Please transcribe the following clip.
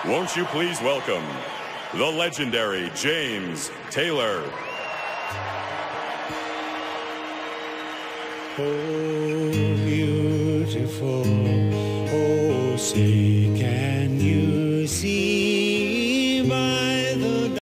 Won't you please welcome the legendary James Taylor. Oh, beautiful, oh, say, can you see